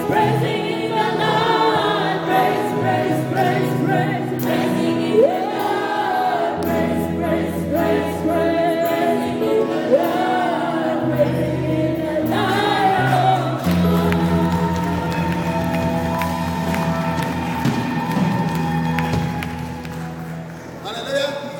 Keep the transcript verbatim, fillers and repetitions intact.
praising in the Lord, praise, praise, praise, praise, praising in the Lord, praise, praise, praise, praise, praising in the Lord, praising in the Lord. Hallelujah.